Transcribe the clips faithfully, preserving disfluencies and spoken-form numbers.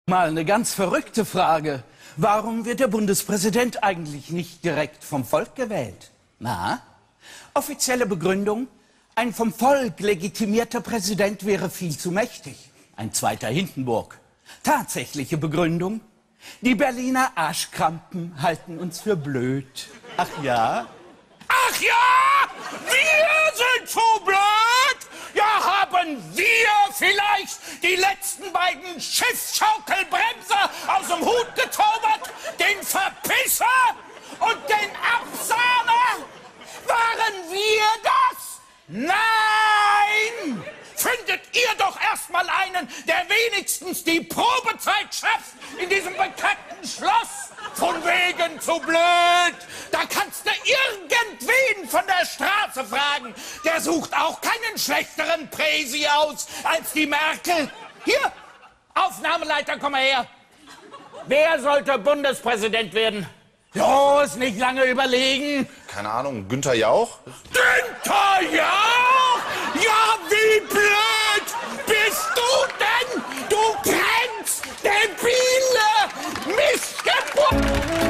Mal eine ganz verrückte Frage. Warum wird der Bundespräsident eigentlich nicht direkt vom Volk gewählt? Na? Offizielle Begründung: Ein vom Volk legitimierter Präsident wäre viel zu mächtig. Ein zweiter Hindenburg. Tatsächliche Begründung: Die Berliner Arschkrampen halten uns für blöd. Ach ja? Ach ja! Wir sind zu blöd! Ja, haben wir vielleicht die letzten beiden Schiffsschaukelbremser aus dem Hut gezaubert? Den Verpisser und den Absahner? Waren wir das? Nein! Findet ihr doch erstmal einen, der wenigstens die Probezeit schafft in diesem bekannten Schloss. Von wegen zu blöd. Da kannst du irgendwen von der Straße fragen. Der sucht auch keinen schlechteren Präsi aus als die Merkel. Hier, Aufnahmeleiter, komm mal her. Wer sollte Bundespräsident werden? Los, nicht lange überlegen. Keine Ahnung, Günther Jauch? Günther Jauch? Ja, wie blöd bist du denn? Du kennst debile Missgeburt.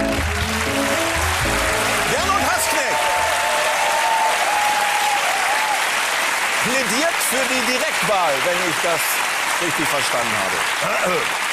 Gernot Hassknecht plädiert für die Direktwahl, wenn ich das richtig verstanden habe.